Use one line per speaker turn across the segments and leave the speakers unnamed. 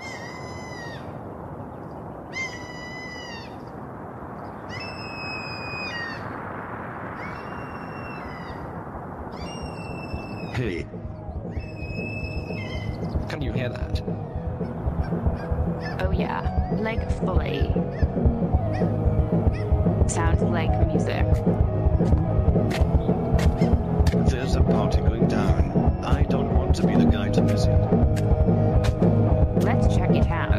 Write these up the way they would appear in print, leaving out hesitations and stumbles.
Hey. Can you hear that?
Oh yeah, like fully. Sounds like music.
There's a party going down. I don't want to be the guy to miss it.
Let's check it out.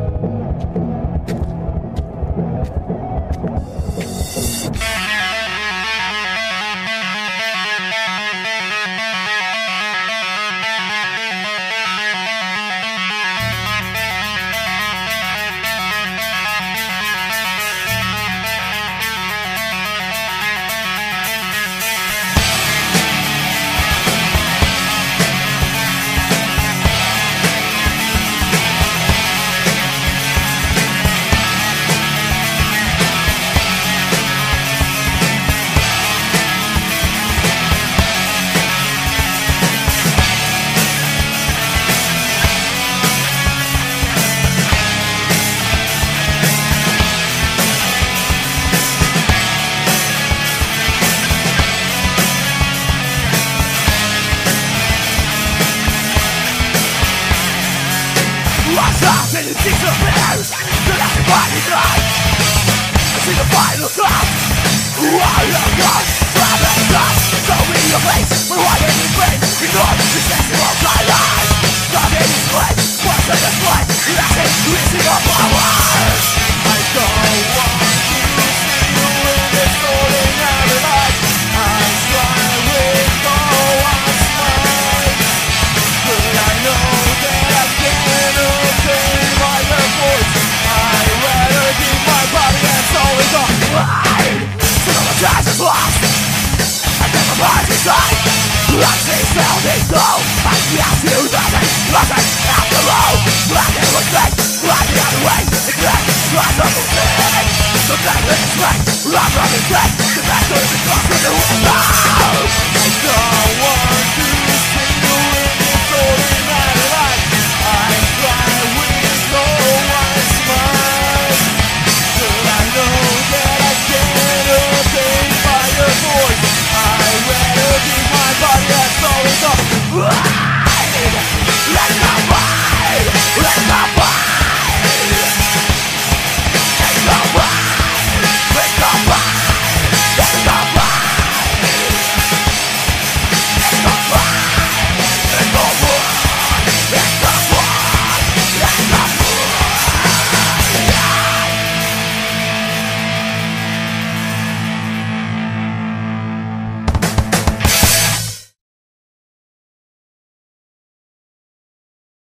And it disappears till everybody dies. I see the final cut. I am God, I'm at dust. So in your face, we're hiding in pain. Ignore the sense of all time.